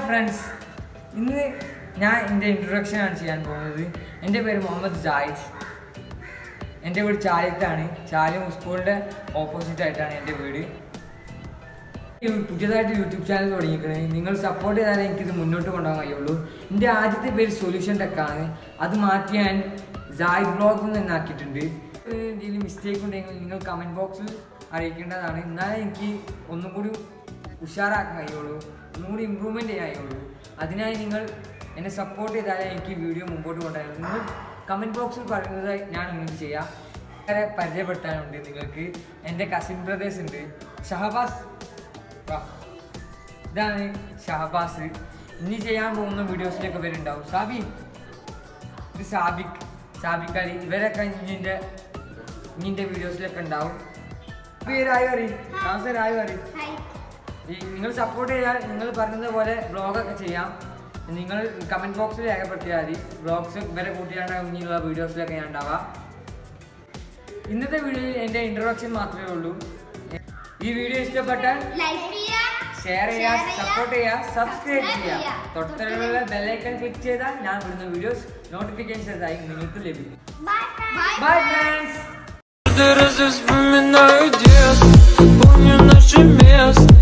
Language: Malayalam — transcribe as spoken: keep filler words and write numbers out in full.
friends, ഇന്ന് ഞാൻ എൻ്റെ ഇൻട്രൊഡക്ഷൻ ആണ് ചെയ്യാൻ പോകുന്നത്. എൻ്റെ പേര് മുഹമ്മദ് zayid. എൻ്റെ വീട് ചാലിയത്താണ്. ചാലിയം സ്കൂളിൻ്റെ ഓപ്പോസിറ്റ് ആയിട്ടാണ് എൻ്റെ വീട്. പുതിയതായിട്ട് യൂട്യൂബ് ചാനൽ തുടങ്ങിയിരിക്കുന്നത്. നിങ്ങൾ സപ്പോർട്ട് ചെയ്താലേ എനിക്കിത് മുന്നോട്ട് കൊണ്ടുപോകാൻ കഴിയുള്ളൂ. എൻ്റെ ആദ്യത്തെ പേര് സൊല്യൂഷൻ ടെക്കാണ്. അത് മാറ്റി ഞാൻ ZayidVlog എന്ന് ആക്കിയിട്ടുണ്ട്. എന്തെങ്കിലും മിസ്റ്റേക്ക് ഉണ്ടെങ്കിൽ നിങ്ങൾ കമൻറ്റ് ബോക്സിൽ അറിയിക്കേണ്ടതാണ്. എന്നാലേ എനിക്ക് ഒന്നും കൂടി ഉഷാറാക്കാൻ കഴിയുള്ളൂ, ഒന്നും കൂടി ഇമ്പ്രൂവ്മെൻറ്റ് ചെയ്യാൻ കഴിയുള്ളൂ. അതിനായി നിങ്ങൾ എന്നെ സപ്പോർട്ട് ചെയ്താലേ എനിക്ക് വീഡിയോ മുമ്പോട്ട് കൊണ്ടുപോകും. നിങ്ങൾ കമൻറ്റ് ബോക്സിൽ പറയുന്നത് ഞാൻ ഇങ്ങനെ ചെയ്യാം. വളരെ പരിചയപ്പെടുത്താനുണ്ട് നിങ്ങൾക്ക്. എൻ്റെ കസിൻ ബ്രദേഴ്സ് ഉണ്ട്. ഷഹബാസ്, ഇതാണ് ഷഹബാസ്. ഇനി ചെയ്യാൻ പോകുന്ന വീഡിയോസിലൊക്കെ വരുന്നുണ്ടാവും. സാബി, ഇത് സാബിക്, സാബിക് അലി, ഇവരൊക്കെ ഇനിൻ്റെ ഇനിൻ്റെ വീഡിയോസിലൊക്കെ ഉണ്ടാവും. പേരായി അറി രായി അറി ഈ നിങ്ങൾ സപ്പോർട്ട് ചെയ്യാൻ നിങ്ങൾ പറഞ്ഞത് പോലെ വ്ളോഗൊക്കെ ചെയ്യാം. നിങ്ങൾ കമൻറ്റ് ബോക്സിൽ രേഖപ്പെടുത്തിയാൽ മതി. വ്ളോഗ്സ് ഇവരെ കൂട്ടിയാണ് ഇനിയുള്ള വീഡിയോസിലൊക്കെ ഞാൻ ഉണ്ടാവാം. ഇന്നത്തെ വീഡിയോയിൽ എൻ്റെ ഇൻട്രൊഡക്ഷൻ മാത്രമേ ഉള്ളൂ. ഈ വീഡിയോ ഇഷ്ടപ്പെട്ടാൽ ഷെയർ ചെയ്യുക, സപ്പോർട്ട് ചെയ്യുക, സബ്സ്ക്രൈബ് ചെയ്യുക. തൊട്ടടുത്തുള്ള ബെല്ലൈക്കൺ ക്ലിക്ക് ചെയ്താൽ ഞാൻ വിടുന്ന വീഡിയോസ് നോട്ടിഫിക്കേഷൻസ് ആയി നിങ്ങൾക്ക് ലഭിക്കും. Bye friends. Ты разы вспоминаю детство, помню наше место.